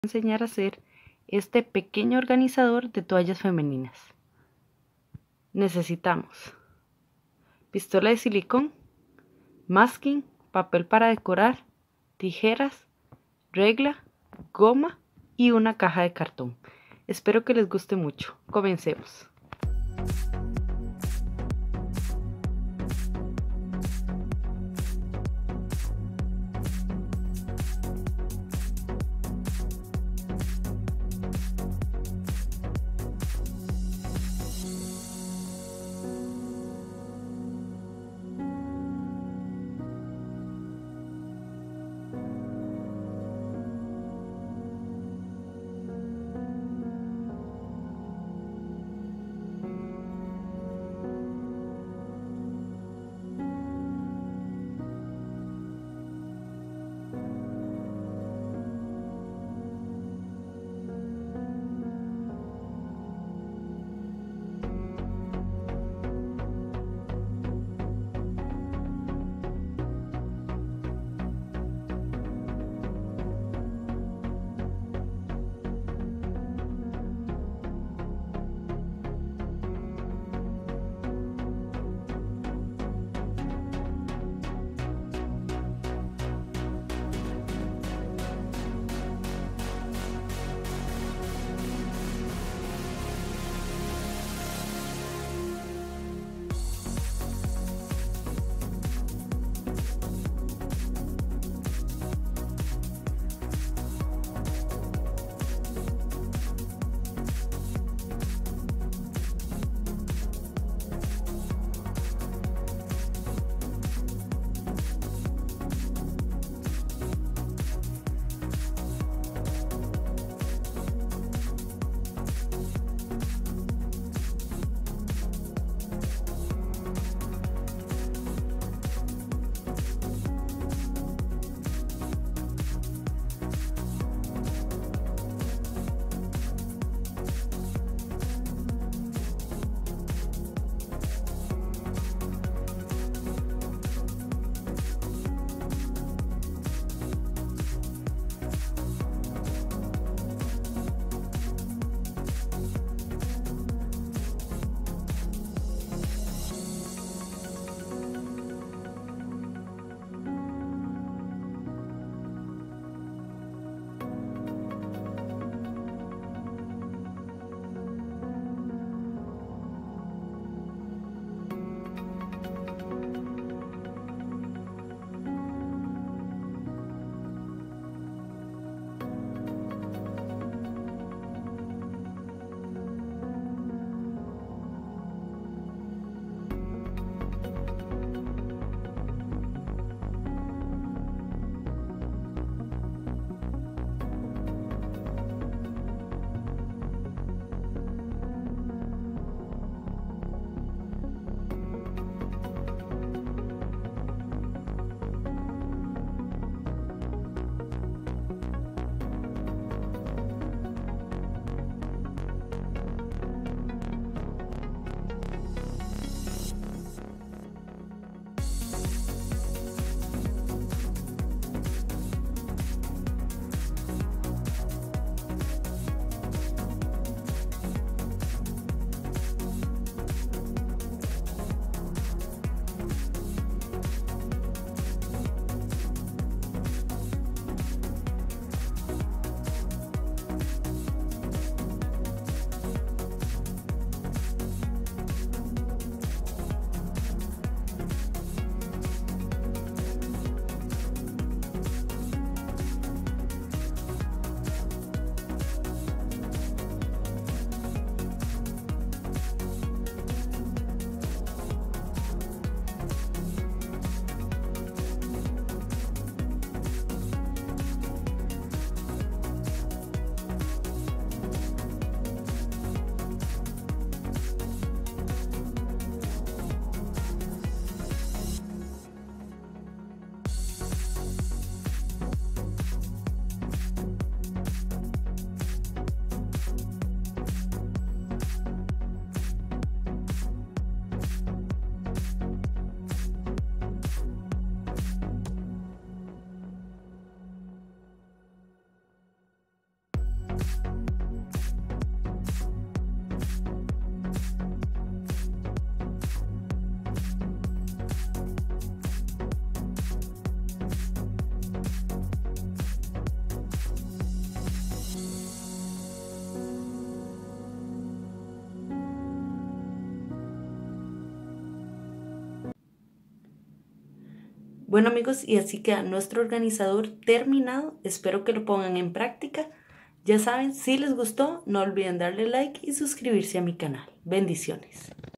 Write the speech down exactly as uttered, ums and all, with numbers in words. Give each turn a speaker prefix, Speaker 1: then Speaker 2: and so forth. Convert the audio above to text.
Speaker 1: enseñar a hacer este pequeño organizador de toallas femeninas. Necesitamos pistola de silicón, masking, papel para decorar, tijeras, regla, goma y una caja de cartón. Espero que les guste mucho. Comencemos. Bueno amigos, y así queda nuestro organizador terminado. Espero que lo pongan en práctica. Ya saben, si les gustó, no olviden darle like y suscribirse a mi canal. Bendiciones.